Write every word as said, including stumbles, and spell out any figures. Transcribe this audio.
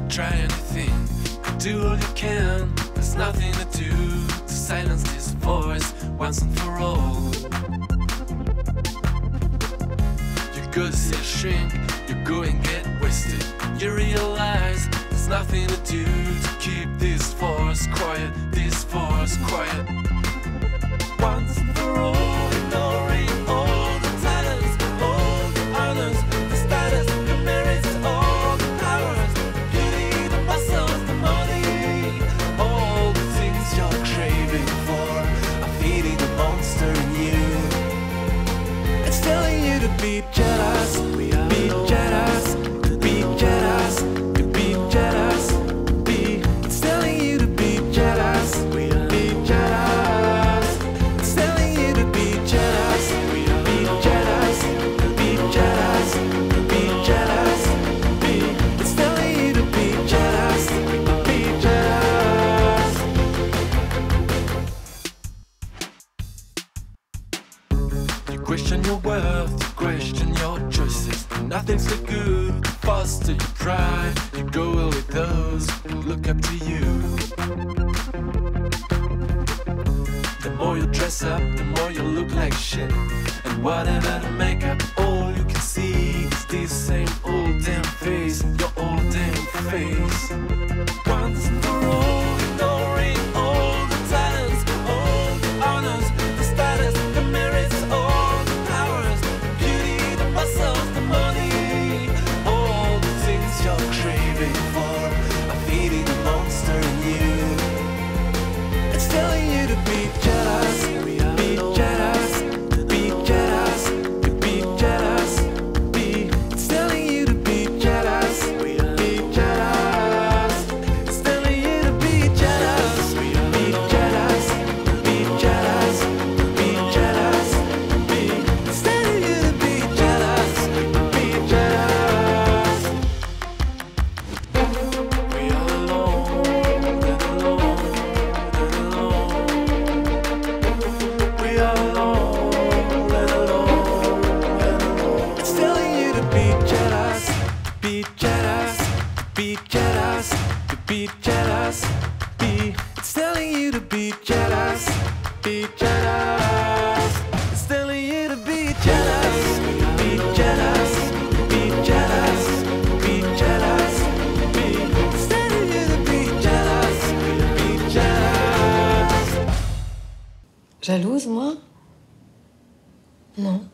try anything, do all you can. There's nothing to do to silence this voice once and for all. You go to see a shrink, you go and get wasted. You realize there's nothing to do to keep this force quiet, this force quiet. Once and for all, ignoring all the talents, all the honors, the status, the merits, all the powers, the beauty, the muscles, the money, all the things you're craving for are feeding the monster in you. It's telling you to be jealous, be jealous, be jealous, to be jealous, be. It's telling you to be jealous, be jealous. It's telling you to be jealous, be jealous, be jealous, be jealous, be. It's telling you to be jealous, be jealous. You question your worth, you question your choices. Nothing's so good, the faster you try. You go with those who look up to you. The more you dress up, the more you look like shit. And whatever the makeup, all you can see is this same old damn face, your old damn face. Once and for all, ignoring all the talents, all the honors, the status, the merits, all the powers, the beauty, the muscles, the money, all the things you're craving for are feeding the monster in you. It's telling you to be jealous, be jealous, be jealous, to be jealous, be. It's telling you to be jealous, be jealous. It's telling you to be jealous, be jealous, be jealous, be jealous, be. It's telling you to be jealous, be jealous. We are alone and alone and alone. We are alone and alone and alone. It's telling you to be jealous, be jealous, be jealous, to be jealous, be. It's telling you to be jealous, be jealous. It's telling you to be jealous, be jealous, be jealous, be jealous, be. It's telling you to be jealous, be jealous. Jalouse, moi? Non.